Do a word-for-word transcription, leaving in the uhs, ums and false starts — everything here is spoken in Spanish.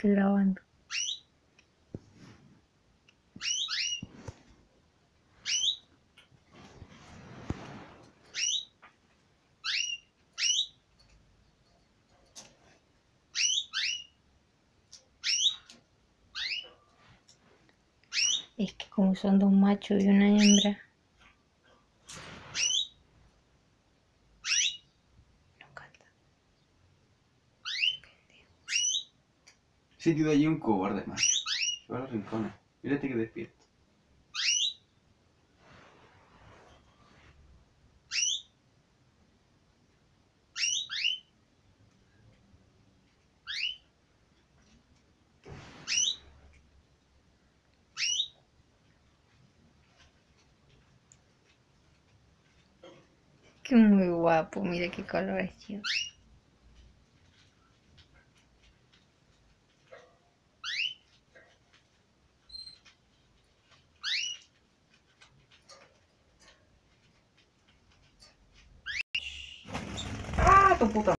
estoy grabando. Es que como son dos machos y una hembra, no canta. Sí, tío, allí un cobarde, macho. Se va a los rincones. Mírate que despierto. Que muy guapo, mira qué coloración. ¡Ah, tu puta!